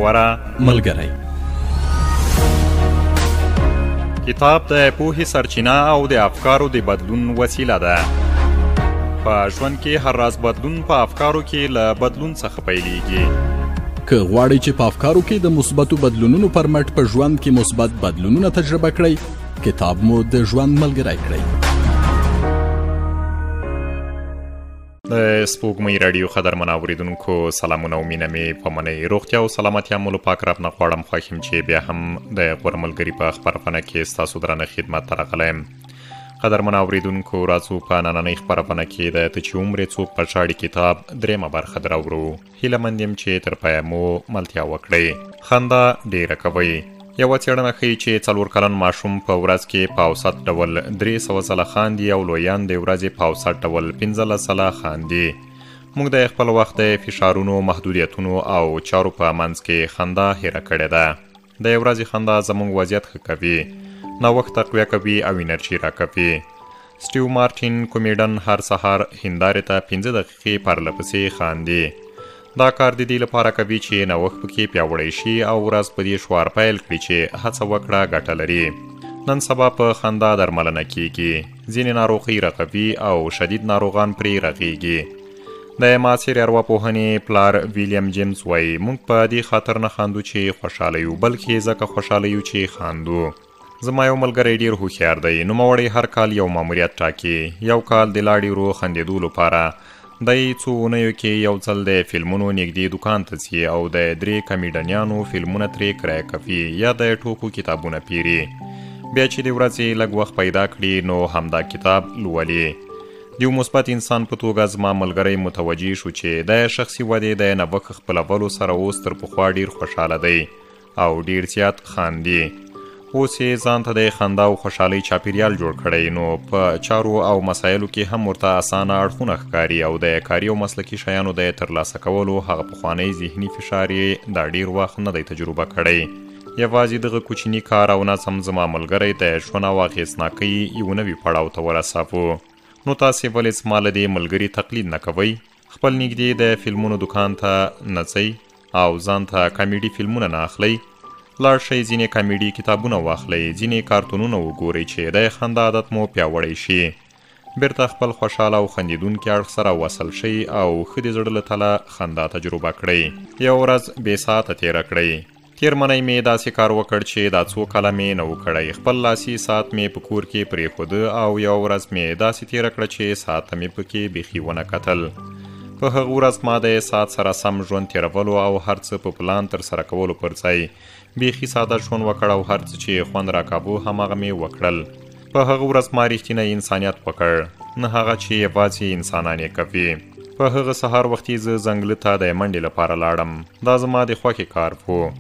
غوره ملګری. کتاب د پوهې سرچینه او د افکارو د بدلون وسیله ده. په ژوند کې هر راز بدلون په افکارو کې له بدلون څخه پیلېږي. که غواړئ چې په افکارو کې د مثبتو بدلونونو پر مټ په ژوند کې مثبت بدلونونه تجربه کړئ، کتاب مو د ژوند ملګری کړئ. د سپوږمۍ راډیو قدرمن اوریدونکو سلامونه او مینه مې په منۍ روغتیا او سلامتیا مو له پاک رب نه غواړم. خوښ یم چې بیا هم د غوره ملګري په خپرونه کې ستاسو درانه خدمت ته راغلی یم. قدرمن اوریدونکو، راځو په نننۍ خپرونه کې د ته چې ومرې څوک په ژاړي کتاب درېیمه برخه دراوړو. هیله مند یم چې تر پایه مو ملتیا وکړئ. خندا ډیره کوئ. یوه څېړنه ښیي چې 4 کلن ماشوم په ورځ کې په اوسط ډول 300 ځله خاندي او لویان د ورځې په اوسط ډول 15 ځله خاندي. موږ د خپل وخت د فشارونو، محدودیتونو او چارو په منځ کې خندا هیره کړې ده. د ورځې خندا زموږ وضعیت ښه کوي، نوښت تقویه کوي او انرژي راکوي. سټیو مارټین کومیډن هر سهار هندارې ته 15 دقیقې پرلپسې خاندي. دا کار د دې لپاره کوي چې نوښت پکې پیاوړی شي او ورځ په دې شوار پیل کړي چې هڅه وکړه ګټه لري. نن سبا په خندا درملنه کیږي، ځینې ناروغۍ رغوي او شدید ناروغان پرې رغیږي. د معاصرې ارواپوهنې پلار ویلیام جیمز وایي موږ په دې خاطر نه خاندو چې خوشحاله یو، بلکې ځکه خوشحاله یو چې خاندو. زما یو ملګری ډیر هوښیار دی. نوموړی هر کال یو ماموریت ټاکي، یو کال د لا ډیرو خندېدو لپاره دی څو اونیو کې یو ځل د فلمونو نږدې دکان ته ځي او د 3 کمیډینیانو فلمونه ترې کرایه کوي یا د ټوکو کتابونه پیري. بیا چې د ورځې لږ وخت پیدا کړي نو همدا کتاب لولي. د یو مثبت انسان په توګه زما ملګری متوجه شو چې د شخصي ودې د نوښت خپلولو سره اوس تر پخوا ډیر خوشحاله دی او ډیر زیات خاندي. اوس یې ځان ته د خندا او خوشحالۍ چاپیریال جوړ کړی، نو په چارو او مسایلو کې هم ورته اسانه اړخونه ښکاري او د کاري او مسلکي شیانو د ترلاسه کولو هغه پخوانی ذهني فشار یې دا ډیر وخت نه دی تجربه کړی. یوازې دغه کوچني کار او نظم زما ملګری د ژوند او اغېزناکۍ یو نوي پړاو ته ورساوه. نو تاسې ولې زما له دې ملګري تقلید نه کوئ؟ خپل نږدې د فلمونو دکان ته نه ځئ او ځان ته کامیډي فلمونه نه اخلئ. لاړ شئ ځینې کامیډي کتابونه واخلئ، ځینې کارتونونه وګورئ چې د خندا عادت مو پیاوړی شي. بیرته خپل خوشحاله او خندیدونکي اړخ سره وصل شئ او ښه د زړه له تله خندا تجربه کړئ. یو ورځ بې ساعته تېره کړئ. تېر منی مې داسې کار وکړ چې دا څو کاله مې نه و کړی. خپل لاسي ساعت مې په کور کې پرېښوده او یو ورځ مې داسې تېره کړه چې ساعت ته مې پکې بیخي ونه کتل. په هغه ورځ ما د ساعت سره سم ژوند تېرولو او هر څه په پلان ترسره کولو پر ځای بیخي ساده ژوند وکړ او هر څه چې خوند راکاوه هماغه مې وکړل. په هغه ورځ ما رښتینی انسانیت وکړ، نه هغه چې یوازې انسانان یې کوي. په هغه سهار وختي زه ځنګله ته د منډې لپاره لاړم. دا زما د خوښې کار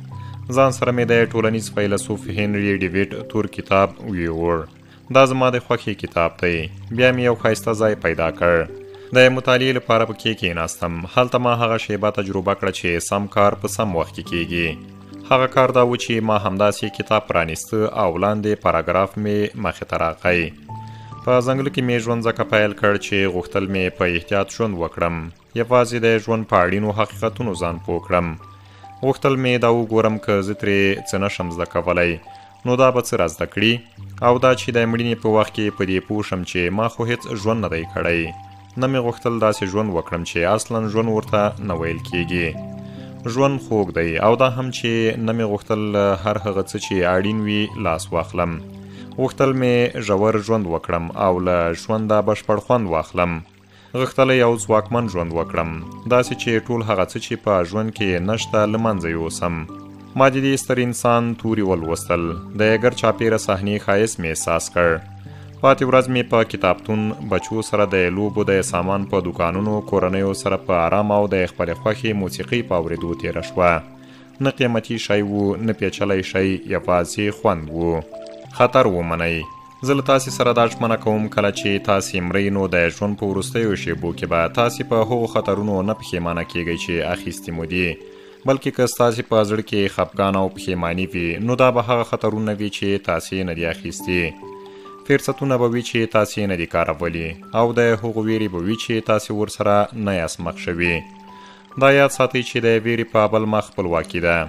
و. ځان سره مې د ټولنیز فیلسوف هنري ډیویډ تور کتاب ویوړ. دا زما د خوښې کتاب دی. بیا مې یو ښایسته ځای پیدا کړ، د مطالعې لپاره پکې کېناستم. هلته ما هغه شیبه تجربه کړه چې سم کار په سم وخت کې کیږي. هغه کار دا و چې ما همداسې کتاب پرانیسته او لاندې پاراګراف مې مخې ته راغی. په ځنګل کې مې ژوند ځکه پیل کړ چې غوښتل مې په احتیاط ژوند وکړم، یوازې د ژوند په اړینو حقیقتونو ځان پوه کړم. غوښتل مې دا وګورم که زه ترې څه نشم زده کولی نو دا به څه رازده کړي، او دا چې د مړینې په وخت کې په دې پوه شم چې ما خو هیڅ ژوند نه دی کړی. نه مې غوښتل داسې ژوند وکړم چې اصلا ژوند ورته نه ویل کیږي. ژوند خوږ دی او دا هم چې نه مې غوښتل هر هغه څه چې اړین وي لاس واخلم. غوښتل مې ژور ژوند وکړم او له ژونده بشپړ خوند واخلم. غوښتل یو ځواکمن ژوند وکړم، داسې چې ټول هغه څه چې په ژوند کې نشته له منځه یوسم. ما د دې ستر انسان توري ولوستل، د ګر چاپېره صحنې ښایست مې احساس کړ. پاتې ورځ مې په کتابتون بچو سره د لوبو د سامان په دکانونو، کورنیو سره په آرام او د خپلې خوښې موسیقۍ په اورېدو تېره شوه. نه قیمتي شی و، نه پیچلی شی، یوازې خوند و. خطر ومنئ. زه له تاسې سره دا ژمنه کوم کله چې تاسې مرئ نو د ژوند په وروستیو شیبو کې به تاسې په هغو خطرونو نه پښیمانه کیږئ چې اخیستي مو دي، بلکې که ستاسې په زړه کې خفګان او پښیماني وي نو دا به هغه خطرونه وي چې تاسې نه دي اخیستي. فرصتونه به وي چې تاسې نه دي کارولی او د هغو ویرې به وي چې تاسې ورسره نه یاست مخ شوي. دا یاد ساتئ چې د ویرې په بل مخ خپلواکي ده.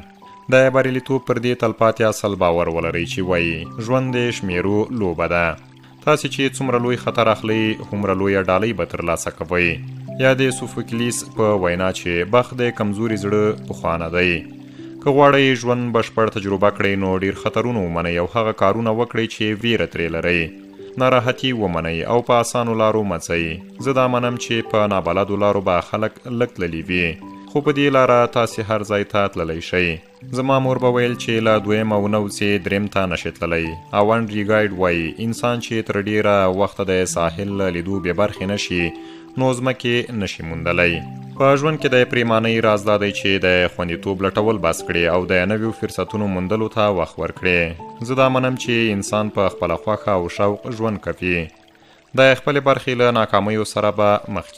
د بریالیتوب پر دې تلپاتې اصل باور ولرئ چې وایي ژوند د شمیرو لوبه ده. تاسې چې څومره لوی خطر اخلئ هومره لویه ډالۍ به ترلاسه کوئ. یا د سوفوکلیس په وینا چې بخت د کمزوري زړه پخوانه دی. که غواړئ ژوند بشپړ تجربه کړئ نو ډیر خطرونه ومنئ او هغه کارونه وکړئ چې ویره ترې لرئ. ناراحتي ومنئ او په اسانو لارو مڅئ. زه دا منم چې په نابلدو لارو به خلک لږ تللي وي، خو په دې لاره تاسې هر ځای ته تللی شئ. زما مور به ویل چې له دویمه ونوځې درېیم ته نشئ تللی. او انډري ګایډ وایي انسان چې تر ډیره وخته د ساحل له لیدو بې برخې نشي نو ځمکې نشي موندلی. په ژوند کې د پریمانۍ راز دا دی چې د خوندیتوب لټول بس کړي او د نویو فرصتونو موندلو ته وخت ورکړي. زه دا منم چې انسان په خپله خوښه او شوق ژوند کوي. د خپلې برخې له ناکامیو سره به مخ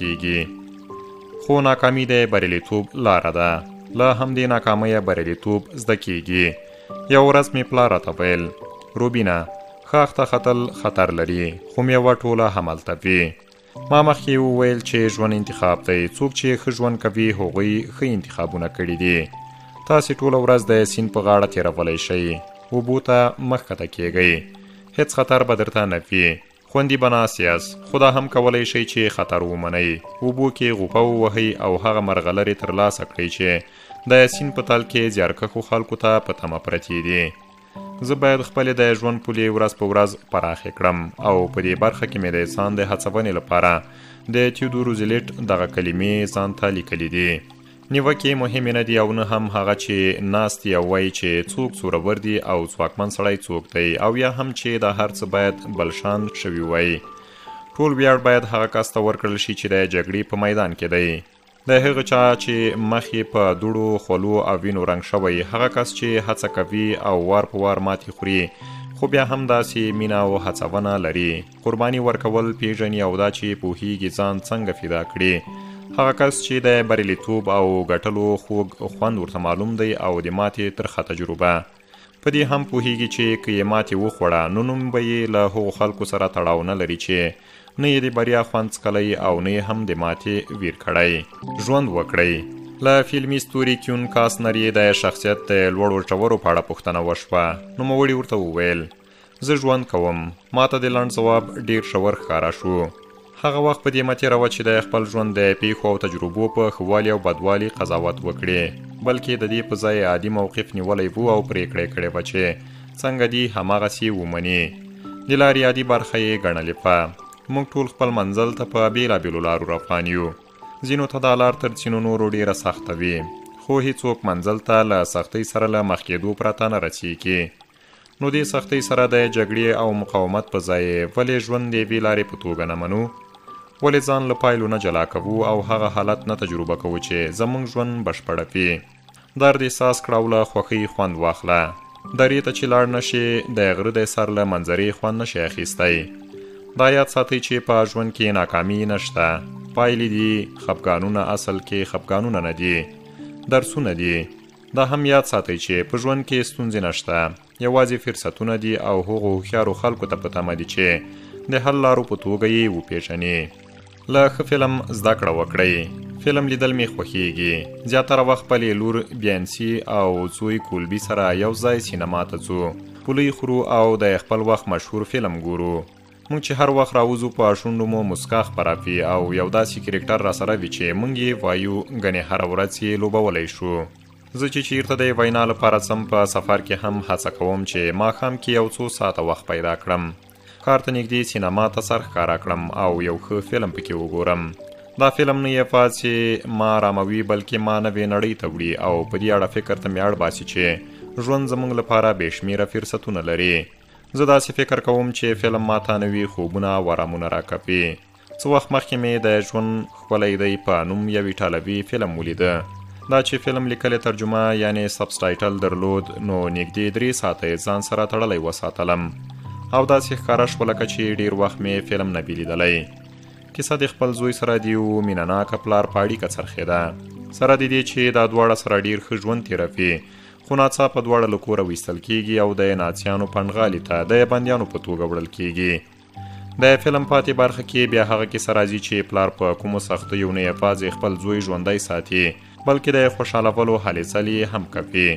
کیږي، خو ناکامي د بریالیتوب لاره ده. له همدې ناکامیه بریالیتوب زده کیږي. یو ورځ مې پلار راته ویل روبینه ښاخ ته ختل خطر لري خو میوه ټوله همالته وي. ما مخکې وویل چې ژوند انتخاب دی. څوک چې ښه ژوند کوي هغوی ښه انتخابونه کړي دي. تاسې ټوله ورځ د سیند په غاړه تېرولی شئ، اوبو ته مخ ښکته کیږئ، هیڅ خطر به درته نه وي. خوندي به ناست یاست، خو دا هم کولی شئ چې خطر ومنئ. اوبو کې غوپه ووهئ او هغه مرغلرې ترلاسه کړئ چې د سیند په تل کې زیارکښو خلکو ته په تمه پرتې دي. زه باید خپلې د ژوند پولې ورځ په ورځ پراخې کړم او په دې برخه کې مې د انسان د هڅونې لپاره د تیودور روزولټ دغه کلمې ځان ته لیکلي دي. نیوکې مهمې نه دي او نه هم هغه چې ناست یې وایي چې څوک زورور دی او ځواکمن سړی څوک دی، او یا هم چې د هر څه باید بلشان شوي وایي. ټول ویاړ باید هغه کس ته ورکړل شي چې د جګړې په میدان کې دی. د هغه چا چې مخ یې په دوړو خولو او وینو رنګ شوی، هغه کس چې هڅه کوي او وار په وار ماتې خوري خو بیا هم داسې مینه او هڅونه لري، قرباني ورکول پیژني او دا چې پوهیږي ځان څنګه فدا کړي. هغه کس چې د بریالیتوب او ګټلو خوږ خوند ورته معلوم دی او د ماتې ترخه تجربه په دې هم پوهیږي چې که یې ماتې وخوړه نو نوم به یې له هغو خلکو سره تړاو نه لري چې نه یې د بریا خوند څکلی او نه یې هم د ماتې ویر کړی. ژوند وکړئ. له فلمي ستوري کیون کاسنر یې د شخصیت د لوړو ژورو په اړه پوښتنه وشوه. نوموړي ورته وویل زه ژوند کوم. ما ته د لنډ ځواب ډیر ژور ښکاره شو. هغه وخت په دې مه تېروه چې د خپل ژوند د پیښو او تجربو په ښه والي او بدوالي قضاوت وکړې، بلکې د دې په ځای عادي موقف نیولی و او پرېکړه یې کړې وه چې څنګه دي هماغسې ومني. د لارې عادي برخه یې ګڼلې وه. موږ ټول خپل منزل ته په بېلابېلو لارو روان یو. ځینو ته دا لار تر ځینو نورو ډېره سخته وي، خو هیڅوک منزل ته له سختۍ سره له مخ کېدو پرته نه رسیږي. نو دې سختۍ سره د جګړې او مقاومت په ځای ولې ژوند د یوې لارې په توګه نه منو؟ ولې ځان له پایلو نه جلا کوو او هغه حالت نه تجربه کوو چې زموږ ژوند بشپړه وي؟ درد احساس کړه او له خوښۍ خوند واخله. درې ته چې لاړ نشې د غره د سر له منظرې خوند نشي اخیستی. دا یاد ساتئ چې په ژوند کې ناکامي نشته، پایلې دي، خفګانونه اصل کې خفګانونه نه دي، درسونه دي. دا هم یاد ساتئ چې په ژوند کې ستونزې نشته، یوازې فرصتونه دي او هغو هوښیارو خلکو ته په تمه دي چې د حل لارو په توګه یې وپېژني. له ښه فلم زده کړه وکړئ. فلم لیدل مې خوښیږي. زیاتره وخت خپلې لور بیانسي او زوی کولبي سره یو ځای سینما ته ځو، پولۍ خورو او د خپل وخت مشهور فلم ګورو. مونږ چې هر وخت راوځو په شونډو مو مسکا خپره وي او یو داسې کرکټر را سره وي چې مونږ یې وایو ګنې هره ورځ یې لوبولی شو. زه چې چیرته د وینا لپاره ځم په سفر کې هم هڅه کوم چې ماښام کې یو څو ساعته وخت پیدا کړم، ښار ته نږدې سینما ته سر ښکاره کړم او یو ښه فلم پکې وګورم. دا فلم نه یوازې چې ما راموي بلکې ما نوې نړۍ ته وړي او په دې اړه فکر ته مې اړ باسي چې ژوند زموږ لپاره بې شمېره فرصتونه لري. زه داسې فکر کوم چې فلم ماته نوي خوبونه او آرامونه راکوي. څه وخت مخکې مې د ژوند ښکلی دی په نوم یو ایټالوي فلم ولیده. دا چې فلم لیکلې ترجمه یعنی سبسټایټل درلود نو نږدې 3 ساعته یې ځان سره تړلی وساتلم او داسې ښکاره شوه لکه چې ډېر وخت مې فلم نه وي لیدلی. کیسه د خپل زوی سره د یو مینهناکه پلار په اړیکه څرخېده، سره د دې چې دا دواړه سره ډېر ښه ژوند تېروي، خو ناڅاپه دواړه له کوره ویستل کېږي او د ناڅیانو پنډغالي ته د بندیانو په توګه وړل کېږي. د فلم پاتې برخه کې بیا هغه کیسه راځي چې پلار په کومو سختیو نه یوازې خپل زوی ژوندی ساتي بلکې د خوشحالولو هلې ځلې هم کوي.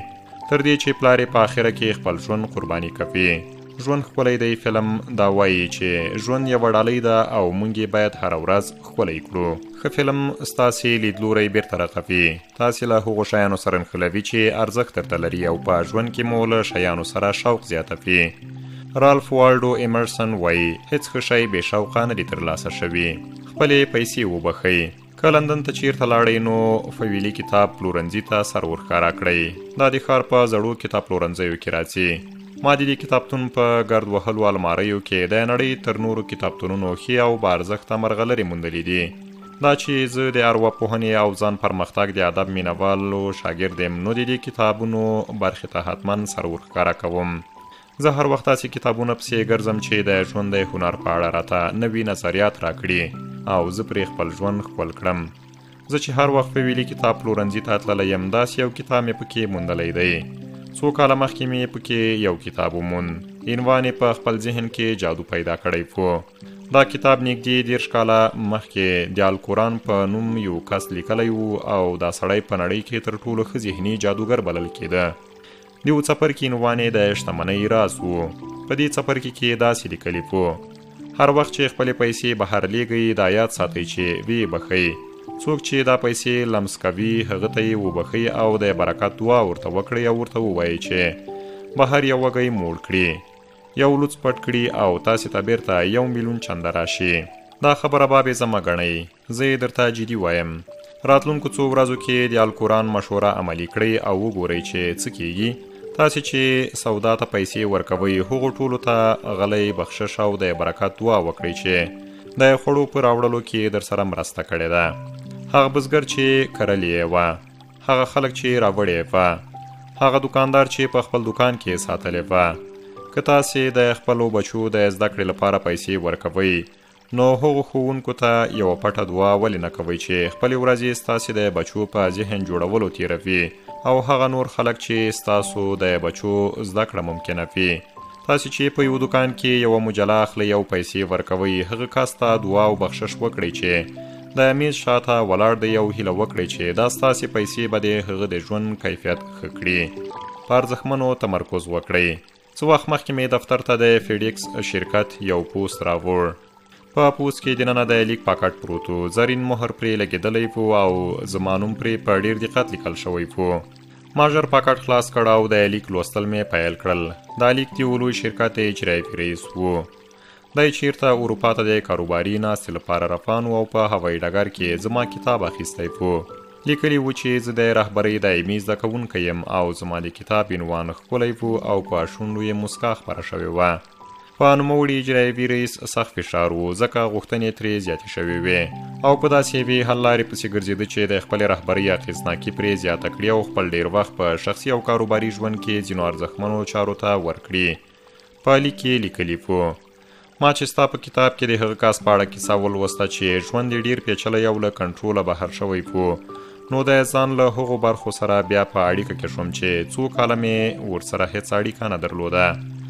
تر دې چې پلار یې په آخره کې خپل ژوند قرباني کوي. ژوند ښکلی دی فلم دا وایي چې ژوند یوه ډالۍ ده او موږ یې باید هره ورځ ښکلی کړو. ښه فلم ستاسې لیدلوری بیرته رغوي، تاسې له هغو شیانو سره نښلوي چې ارزښت درته لري او په ژوند کې مو له شیانو سره شوق زیاتوي. رالف والډو ایمرسن وایي هیڅ ښه شی بې شوقه نه دي ترلاسه شوي. خپلې پیسې وبخئ. که لندن ته چیرته لاړئ نو فویلي کتاب پلورنځي ته سر ورښکاره کړئ. دا د ښار په زړو کتاب پلورنځیو کې راځي. ما د دې کتابتون په ګرد وهلو الماریو کې د نړۍ تر نورو کتابتونونو ښې او با ارزښته مرغلرې موندلې دي. دا چې زه د ارواپوهنې او ځان پرمختګ د ادب مینهوالو شاګرد یم نو د دې کتابونو برخې ته حتما سر ورښکاره کوم. زه هر وخت داسې کتابونه پسې ګرځم چې د ژوند د هنر په اړه راته نوي نظریات راکړي او زه پرې خپل ژوند ښکل کړم. زه چې هر وخت په ویلي کتاب پلورنځي ته تللی یم داسې یو کتاب مې پکې موندلی دی. څو کاله مخکې مې پکې یو کتاب وموند. عنوان یې په خپل ذهن کې جادو پیدا کړی و. دا کتاب نږدې 30 کاله مخکې د القرآن په نوم یو کس لیکلی و او دا سړی په نړۍ کې تر ټولو ښه ذهني جادوګر بلل کېده. د یو څپرکي عنوان یې د شتمنۍ راز و. په دې څپرکي کې داسې لیکلي و: هر وخت چې خپلې پیسې بهر لیږئ دا یاد ساتئ چې ویې بخئ. څوک چې دا پیسې لمس کوي هغه ته یې وبخئ او د برکت دعا ورته وکړئ او ورته ووایئ چې بهر یو وږی موړ کړي، یو لوڅ پټ کړي او تاسې ته بیرته 1 میلیون چنده راشي. دا خبره به بې زمه ګڼئ. زه یې درته جدي وایم. راتلونکو څو ورځو کې د القرآن مشوره عملي کړئ او وګورئ چې څه کیږي. تاسې چې سودا ته پیسې ورکوئ هغو ټولو ته غلی بخشش او د برکت دعا وکړئ چې د خوړو په راوړلو کې در سره مرسته کړې ده. هغه بزګر چې کرلې یې وه، هغه خلک چې راوړی یې وه، هغه دوکاندار چې په خپل دوکان کې ساتلی وه. که تاسې د خپلو بچو د زده کړې لپاره پیسې ورکوئ نو هغو ښوونکو ته یوه پټه دعا ولې نه کوئ چې خپلې ورځې ستاسې د بچو په ذهن جوړولو تیروي او هغه نور خلک چې ستاسو د بچو زده کړه ممکنوي. تاسې چې په یو دوکان کې یوه مجله اخلئ او پیسې ورکوئ هغه کس ته دعا او بخشش وکړئ چې د میز شاته ولاړ دی او هیله وکړئ چې دا ستاسې پیسې به د هغه د ژوند کیفیت ښه کړي. په ارزښتمنو تمرکز وکړئ. څه وخت مخکې مې دفتر ته د فیډیکس شرکت یو پوسټ راوړ. په پوسټ کې دننه د لیک پاکټ پروت و. زرین مهر پرې لګېدلی و او زما نوم پرې په ډېر دقت لیکل شوی و. ما ژر پاکټ خلاص کړ او د لیک لوستل مې پیل کړل. دا لیک د یو لوی شرکت اجرایي رئیس و. دی چیرته اروپا ته د کاروباري ناستې لپاره روان و او په هوایي ډګر کې زما کتاب اخیستی و. لیکلي و چې زه د رهبرۍ دایمي زده کوونکی یم او زما د کتاب عنوان ښکلی و او په شونډو یې مسکا خپره شوې وه. په نوموړي اجرایي رئیس سخت فشار و ځکه غوښتنې ترې زیاتې شوې وې او په داسې یوې حل لارې پسې ګرځېده چې د خپلې رهبرۍ اغېزناکي پرې زیاته کړي او خپل ډېر وخت په شخصي او کاروباري ژوند کې ځینو ارزښتمنو چارو ته ورکړي. په لیک کې لیکلي و: ما چې ستا په کتاب کې د هغه کس په اړه کیسه ولوسته چې ژوند یې ډېر پیچلی او له کنټروله بهر شوی و نو د ځان له هغو برخو سره بیا په اړیکه کې شوم چې څو کاله مې ورسره هېڅ اړیکه نه درلوده.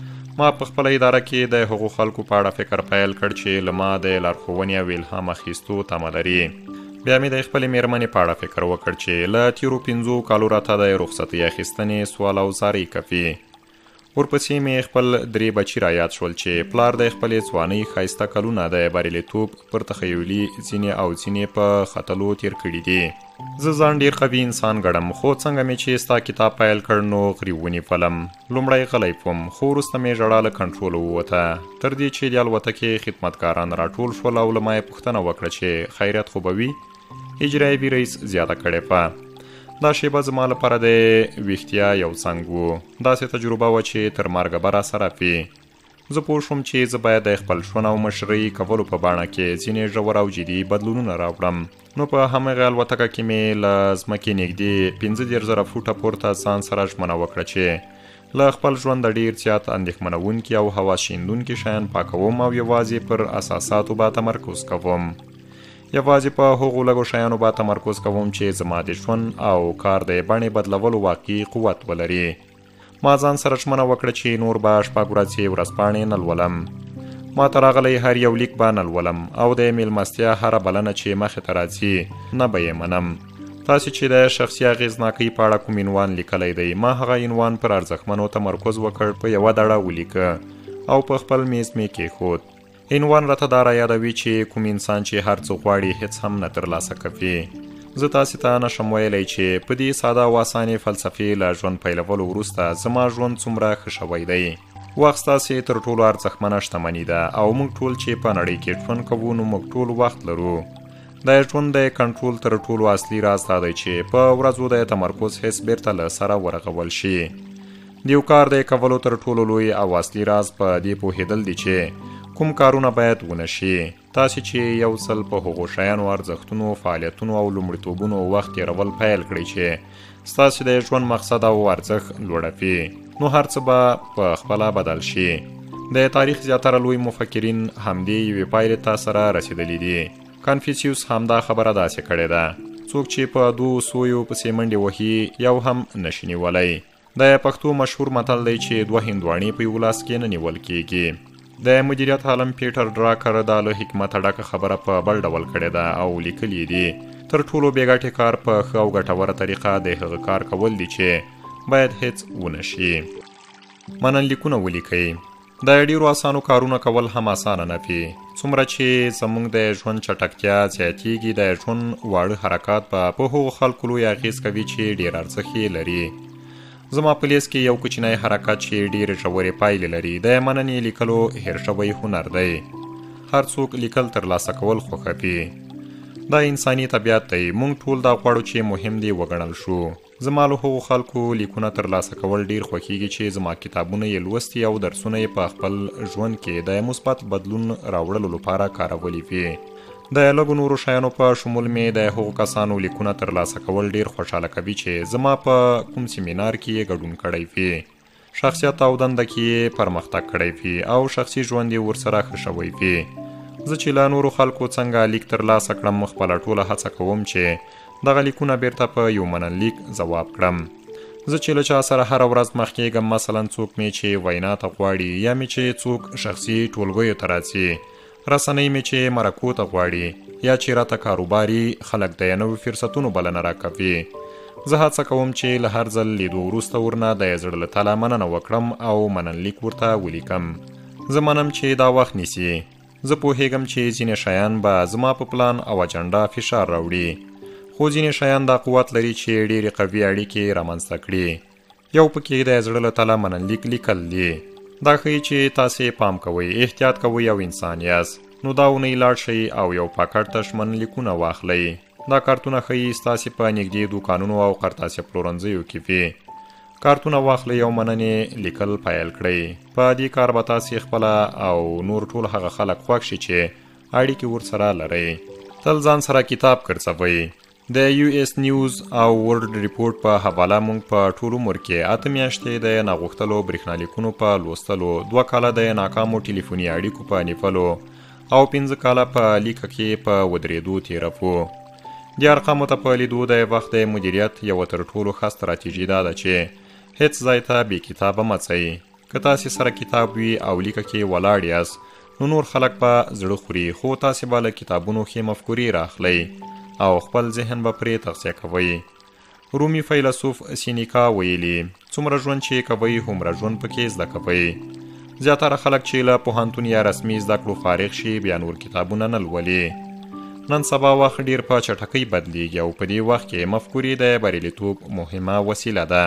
ما په خپله اداره کې د هغو خلکو په اړه فکر پیل کړ چې له ما د لارښوونې او الهام اخیستو تمه لري. بیا مې د خپلې مېرمنې په اړه فکر وکړ چې له تېرو 5 کالو راته د رخصتۍ اخیستنې سوال او زارۍ کوي. ورپسې مې خپل 3 بچي را یاد شول چې پلار د خپلې ځوانۍ ښایسته کلونه د بریالیتوب پر تخیلي ځینې او ځینې په ختلو تیر کړي دي. زه ځان ډېر قوي انسان ګڼم خو څنګه مې چې ستا کتاب پیل کړ نو غریو ونیولم. لومړی غلی وم خو وروسته مې ژړا له کنټروله ووته تر دې چې د الوتکې خدمتګاران راټول شول او له ما یې پوښتنه وکړه چې خیریت خو به وي. اجرایي رئیس زیاته کړې وه. دا شیبه زما لپاره د ویښتیا یو څنګ و. داسې تجربه وه چې تر مرګه به راسره وي. زه پوه شوم چې زه باید د خپل ژوند او مشرۍ کولو په بڼه کې ځینې ژور او جدي بدلونونه راوړم. نو په همغې الوتکه کې مې له ځمکې نږدې 15,000 فوټه پورته ځان سره ژمنه وکړه چې له خپل ژونده ډېر زیات اندېښمنونکي او هوا شیندونکي شیان پاکوم او یوازې پر اساساتو به تمرکز کوم. یوازې په هغو لږو شیانو به تمرکز کوم چې زما د ژوند او کار د بڼې بدلولو واقعي قوت ولري. ما ځان سره ژمنه وکړه چې نور به 6 ورځې ورځپاڼې نه لولم. ما ته راغلی هر یو لیک به نه لولم او د میلمستیا هره بلنه چې مخې ته راځي نه به یې منم تاسې چې د شخصي اغېزناکۍ په اړه کوم عنوان لیکلی دی، ما هغه عنوان پر ارزښتمنو تمرکز وکړ، په یوه دړه ولیکه او په خپل میز مې کېښود. عنوان راته دا رایادوي چې کوم انسان چې هر څه غواړي هیڅ هم نه ترلاسه کوي. زه تاسې ته نشم ویلی چې په دې ساده او اسانې فلسفې له ژوند پیلولو وروسته زما ژوند څومره ښه شوی دی. وخت ستاسې تر ټولو ارزښتمنه شتمني ده او موږ ټول چې په نړۍ کې ژوند کوو نو موږ ټول وخت لرو. د ژوند د کنټرول تر ټولو اصلي راز دا دی چې په ورځو د تمرکز حس بیرته له سره ورغول شي. د یو کار د کولو تر ټولو لوی او اصلي راز په دې پوهېدل دی چې کوم کارونه باید ونه شي. تاسې چې یو ځل په هغو شیانو، ارزښتونو، فعالیتونو او لومړیتوبونو وخت تېرول پیل کړئ چې ستاسې د ژوند مقصد او ارزښت لوړوي، نو هر څه به په خپله بدل شي. د تاریخ زیاتره لوی مفکرین همدې یوې پایلې ته سره رسېدلي دي. کنفیوسیوس همدا خبره داسې کړې ده: څوک چې په دوو سویو پسې منډې وهي یو هم نشي نیولی. د پښتو مشهور متل دی چې دوه هندواڼې په یو لاس کې نه نیول کېږي. د مدیریت عالم پیټر ډراکر دا له حکمته ډکه خبره په بل ډول کړې ده او لیکلي دي: تر ټولو بې ګټې کار په ښه او ګټوره طریقه د هغه کار کول دي چې باید هیڅ ونه شي. مننلیکونه ولیکئ. د ډیرو اسانو کارونه کول هم اسانه نه وي. څومره چې زموږ د ژوند چټکتیا زیاتیږي، د ژوند واړه حرکات به په هغو خلکو لوی اغېز کوي چې ډیر ارزښت یې لري. زما په لیست کې یو کوچنی حرکت چې ډېرې ژورې پایلې لري د مننې لیکلو هیر شوی هنر دی. هر څوک لیکل ترلاسه کول خوښوي. دا انساني طبیعت دی. موږ ټول دا غواړو چې مهم دی وګڼل شو. زما له هغو خلکو لیکونه ترلاسه کول ډېر خوښیږي چې زما کتابونه یې لوستي او درسونه یې په خپل ژوند کې د مثبت بدلون راوړلو لپاره کارولي وي. د لږو نورو شیانو په شمول مې د هغو کسانو لیکونه ترلاسه کول ډیر خوشحاله کوي چې زما په کوم سیمینار کې یې ګډون کړی وي، شخصیت او دنده کې یې پرمختګ کړی وي او شخصي ژوند یې ورسره ښه شوی وي. زه چې له نورو خلکو څنګه لیک ترلاسه کړم، خپله ټوله هڅه کوم چې دغه لیکونه بیرته په یو مننلیک ځواب کړم. زه چې له چا سره هره ورځ مخ کېږم، مثلا څوک مې چې وینا ته غواړي یا مې چې څوک شخصي ټولګیو ته راځي، رسنۍ مې چې مرکو ته غواړي یا چې راته کاروباري خلک د نوو فرصتونو بلنه راکوي. زه هڅه کوم چې له هر ځل لیدو وروسته ورنه د زړه له تله مننه وکړم او مننلیک ورته ولیکم. زه منم چې دا وخت نیسي. زه پوهیږم چې ځینې شیان به زما په پلان او اجنډا فشار راوړي، خو ځینې شیان دا قوت لري چې ډېرې قوي اړیکې رامنځته کړي. یو پکې د زړه له تله مننلیک لیکل دي. دا ښیي چې تاسې پام کوئ، احتیاط کوئ او انسان یاست. نو دا اونۍ لاړ شئ او یو پاکټ تش مننلیکونه واخلئ. دا کارتونه ښیي ستاسې په نږدې دوکانونو او قرطاسي پلورنځیو کې وي. کارتونه واخلئ او مننې لیکل پیل کړئ. په دې کار به تاسې خپله او نور ټول هغه خلک خوښ شي چې اړیکې ورسره لرئ. تل ځان سره کتاب ګرځوئ. د یو اس نیوز او ورلد ریپورټ په حواله موږ په ټول عمر کې 8 میاشتې د ناغوښتلو برېښنالیکونو په لوستلو، 2 کاله د ناکامو ټلیفوني اړیکو په نیولو او 5 کاله په لیکه کې په ودرېدو تېروو. دې ارقامو ته په لیدو د وخت د مدیریت یوه تر ټولو ښه ستراتیژي دا ده چې هیڅ ځای ته بې کتابه مه ځئ. که تاسې سره کتاب وي او لیکه کې ولاړ یاست نو نور خلک به زړه خوري، خو تاسې به له کتابونو ښې مفکورې راخلئ او خپل ذهن به پرې تغذیه کوئ. رومي فیلسوف سینیکا ویلي: څومره ژوند چې کوئ هومره ژوند پکې زده کوئ. زیاتره خلک چې له پوهنتون یا رسمي زده کړو فارغ شي بیا نور کتابونه نه لولي. نن سبا وخت ډیر په چټکۍ بدلیږي او په دې وخت کې مفکورې د بریالیتوب مهمه وسیله ده.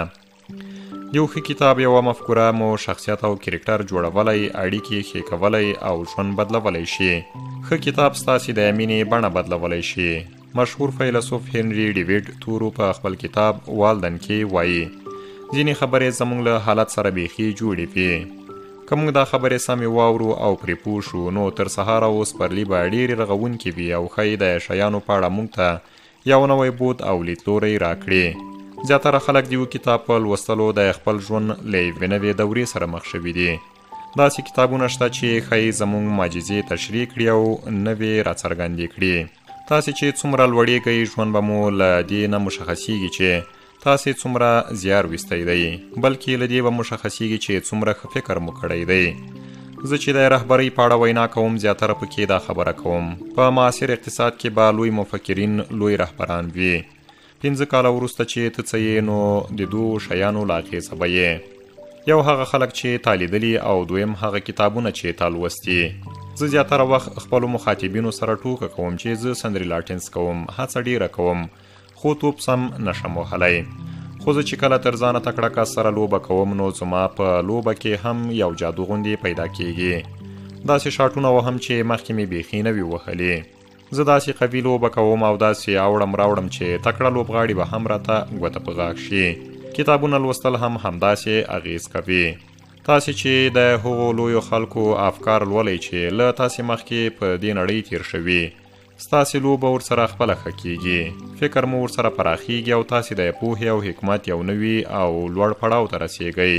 یو ښه کتاب یوه مفکوره مو شخصیت او کرکټر جوړولی، اړیکې ښې کولی او ژوند بدلولی شي. ښه کتاب ستاسې د مینې بڼه بدلولی شي. مشهور فیلسوف هنري ډیویډ تورو په خپل کتاب والدن کې وایي: ځینې خبرې زموږ له حالت سره بیخي جوړې وي. که موږ دا خبرې سمې واورو او پرې پوه شو نو تر سهاره او سپرلي به ډېرې رغونکې وي او ښایي د شیانو په اړه موږ ته یو نوی بود او لیدلوری راکړي. زیاتره خلک د یو کتاب په لوستلو د خپل ژوند له یوې نوې دورې سره مخ شوي دي. داسې کتابونه شته چې ښایي زموږ معجزې تشریح کړي او نوې راڅرګندې کړي. تاسې چې څومره لوړېږئ ژوند به مو له دې نه مشخصیږي چې تاسې څومره زیار ویستی دی، بلکې له دې به مشخصیږي چې څومره ښه فکر مو کړی دی. زه چې د رهبرۍ په اړه وینا کوم زیاتره پکې دا خبره کوم: په معاصر اقتصاد کې به لوی مفکرین لوی رهبران وي. 15 کاله وروسته چې ته څه یې نو د دوو شیانو لا اغېزه به یې. یو هغه خلک چې تا لیدلي او دویم هغه کتابونه چې تا لوستي. زه زیاتره وخت خپلو مخاطبینو سره ټوکه کوم چې زه سندري لاټینس کوم، هڅه ډیره کوم، خو توپ سم نشم وهلی. خو زه چې کله تر ځانه تکړه کس سره لوبه کوم نو زما په لوبه کې هم یو جادو غوندې پیدا کیږي. داسې شاټونه وهم چې مخکې مې بیخي نه وي وهلي. زه داسې قوي لوبه کوم او داسې اوړم راوړم چې تکړه لوبغاړي به هم راته ګوته په غاښ شي. کتابونه لوستل هم همداسې اغیز کوي. تاسې چې د هغو لویو خلکو افکار لولئ چې له تاسې مخکې په دې نړۍ تیر شوي، ستاسې لوبه ورسره خپله ښه کیږي، فکر مو ورسره پراخیږي او تاسې د پوهې او حکمت یو نوي او لوړ پړاو ته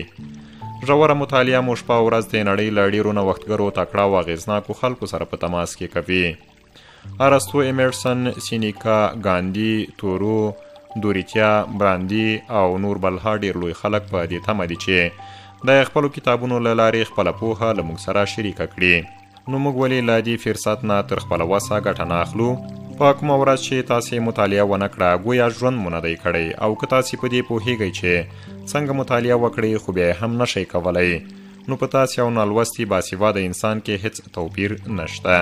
رسیږئ. ژوره مطالعه مو شپه ورځ د نړۍ له ډېرو نوښتګرو تکړه او اغېزناکو خلکو سره په تماس کې کوي. ارسطو، ایمرسن، سینیکا، ګاندي، تورو، دوریتیا، براندي او نور بلها ډېر لوی خلک په دې تمه دي چې د خپلو کتابونو له لارې خپله پوهه له موږ سره شریکه کړي. نو موږ ولې له دې فرصت نه تر خپله وسه ګټه نه اخلو؟ په کومه ورځ چې تاسې مطالعه ونه کړه ګویا ژوند مو نه دی کړی، او که تاسې په دې پوهیږئ چې څنګه مطالعه وکړئ خو بیا هم نشئ کولی، نو په تاسې او نالوستي باسواده انسان کې هیڅ توپیر نشته.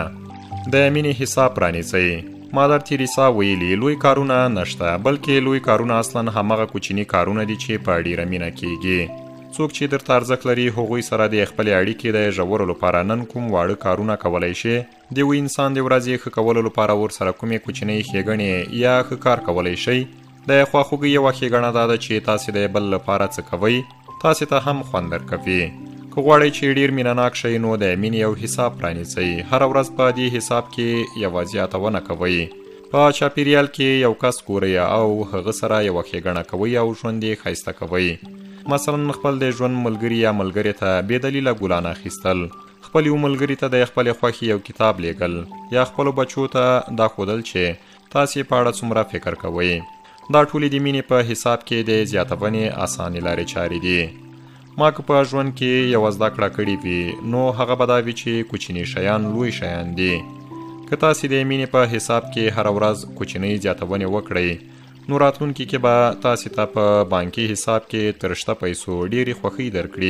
د مینې حساب پرانیزئ. مادر تیریسا ویلي لوی کارونه نشته، بلکې لوی کارونه اصلا همغه کوچني کارونه دي چې په ډیره مینه کیږي. څوک چې درته ارزښت لري هغوی سره د خپلې اړیکې د ژورو لپاره نن کوم واړه کارونه کولی شي، د یو انسان د ورځې ښه کولو لپاره ورسره کومې کوچنۍ ښېګڼې یا ښه کار کولی شئ. د خواخوږۍ یوه ښېګڼه دا ده چې تاسې د بل لپاره څه کوئ تاسې ته هم خوند درکوي. که غواړئ چې ډیر مینهناک شئ نو د مینې یو حساب پرانیزئ. هره ورځ په دې حساب کې یوه زیاتونه کوئ. په چاپیریال کې یو کس ګورئ او هغه سره یوه ښېګڼه کوئ او ژوند یې ښایسته کوئ. مثلا خپل د ژوند ملګري یا ملګرې ته بې دلیله ګلان اخیستل، خپل یو ملګري ته د خپلې خوښې یو کتاب لیږل، یا خپلو بچو ته دا ښودل چې تاسې په اړه څومره فکر کوئ. دا ټولې د مینې په حساب کې د زیاتونې اسانې لارې چارې دي. ما که په ژوند کې یوه زده کړه کړې وي نو هغه به دا وي چې کوچني شیان لوی شیان دي. که تاسې د مینې په حساب کې هره ورځ کوچنۍ زیاتونې وکړئ نو راتلونکي کې به تاسې ته په بانکي حساب کې تر شته پیسو ډېرې خوښۍ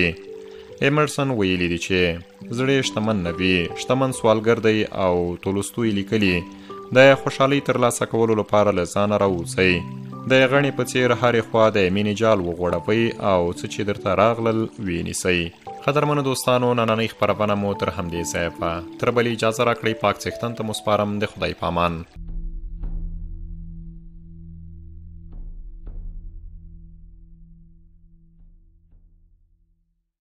درکړي. ایمرسن ویلي دي چې زړی شتمن نه وي، شتمن سوالګر دی، او تولستوی لیکلي د خوشحالۍ ترلاسه کولو لپاره له ځانه راووځئ. د غڼې په څېر هرې خوا د مینې جال وغوړوئ او څه چې درته راغلل وینیسئ. قدرمنو دوستانو، نننۍ خپرونه مو تر همدې ځایه په تر بلې اجازه راکړئ. پاک څښتن ته مو سپارم. د خدای پامان.